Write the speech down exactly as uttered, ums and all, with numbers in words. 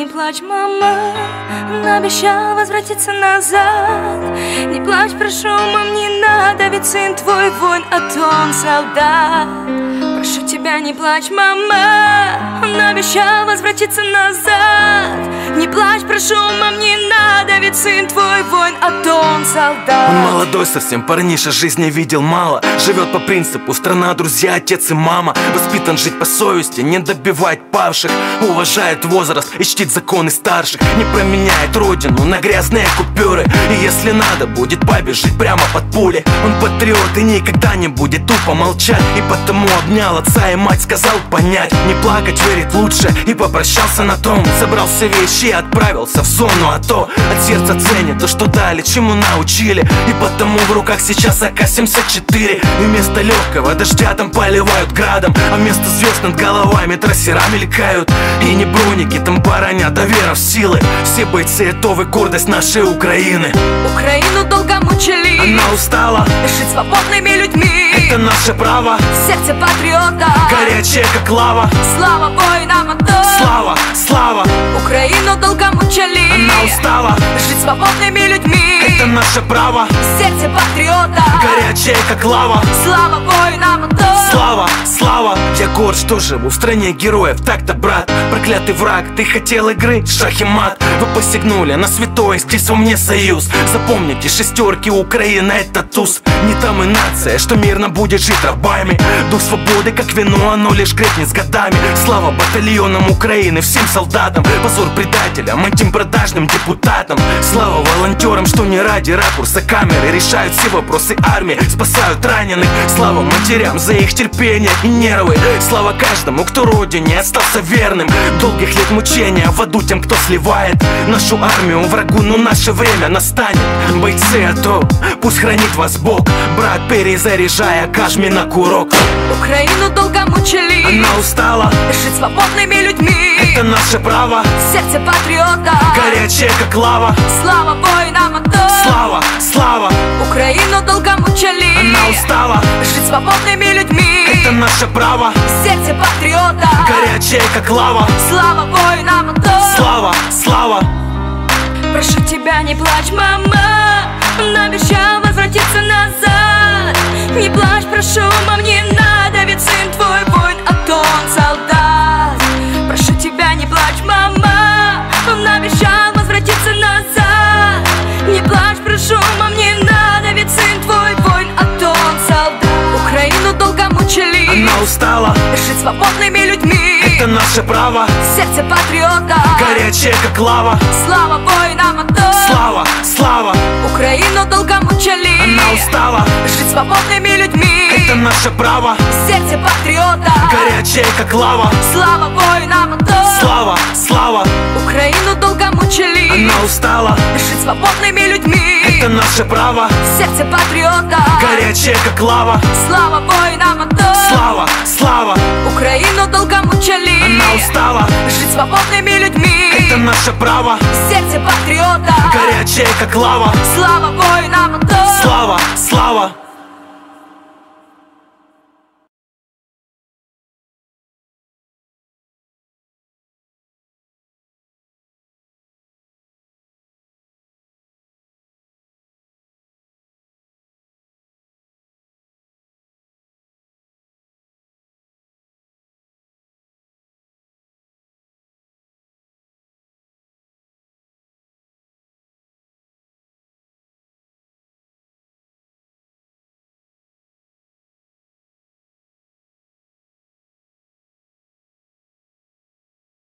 плачь, мама. Он обещал возвратиться назад. Не плачь, прошу, мам, не надо, ведь сын твой воин, а то он солдат. Прошу тебя, не плачь, мама. Он обещал возвратиться назад. Не плачь, прошу, мам, не надо, ведь сын твой воин, а то он солдат. Он молодой совсем, парниша, жизни видел мало. Живет по принципу страна, друзья, отец и мама. Воспитан жить по совести, не добивать павших. Уважает возраст и чтит законы старших. Не променяет родину на грязные купюры. И если надо будет побежать прямо под пули. Он патриот и никогда не будет тупо молчать. И потому обнял отца и мать, сказал понять. Не плакать, верить лучше, и попрощался на том. Собрал все вещи и отправился в зону АТО. От сердца ценит то, что дали, чему научили. И потому в руках сейчас А К семьдесят четыре. И вместо легкого дождя там поливают градом, а вместо звезд над головами трассера мелькают. И не броники там боронят, а вера в силы. Все бойцы готовы, гордость нашей Украины. Украину долго мучили, она устала жить свободными людьми. Это наше право, сердце патриота, горячее как лава. Слава воинам АТО, слава, слава. Украину долго мучили, она устала жить свободными людьми. Это наше право, сердце патриота, горячее как лава. Слава воинам АТО, слава, слава. Я горд, что живу в стране героев, так-то, брат. Проклятый враг, ты хотел игры, шах и мат. Вы посягнули на святое, здесь у меня союз. Запомните, шестерки, Украина это туз. Не там и нация, что мирно будет жить рабами. Дух свободы, как вино, оно лишь крепнет с годами. Слава батальонам Украины, всем солдатам. Позор предателям, этим продажным депутатам. Слава волонтерам, что не ради ракурса камеры решают все вопросы армии, спасают раненых. Слава матерям за их терпение и нервы. Слава каждому, кто родине остался верным. Долгих лет мучения в аду тем, кто сливает нашу армию врагу, но наше время настанет. Бойцы АТО, пусть хранит вас Бог. Брат, перезаряжая, кажми на курок. Украину долго мучили, она устала жить свободными людьми. Это наше право, сердце патриота, горячее как лава. Слава воинам АТО, слава, слава. Украину долго мучили, она устала жить свободными людьми. Это наше право, сердце патриота, горячее как лава. Слава воинам АТО, слава, слава. Прошу тебя, не плачь, мама. Он обещал возвратиться назад. Не плачь, прошу, мам, не надо, ведь сын твой воин, а то он солдат. Прошу тебя, не плачь, мама. Он обещал возвратиться назад. Не плачь, прошу, мам, не надо, ведь сын твой воин, а то он солдат. Украину долго мучили, она устала жить свободными людьми. Это наше право, сердце патриота, горячее как лава. Слава воинам АТО, слава, слава. Украину долго мучили, она устала жить свободными людьми. Это наше право, сердце патриота, горячее как лава. Слава воинам АТО, слава, слава. Украину долго мучили, она устала жить свободными людьми. Это наше право, сердце патриота, горячее как лава. Слава воинам АТО, слава, слава. Украину долго мучили, она устала жить свободными людьми. Это наше право, сердце патриота, горячее как лава. Слава воинам АТО, слава, слава.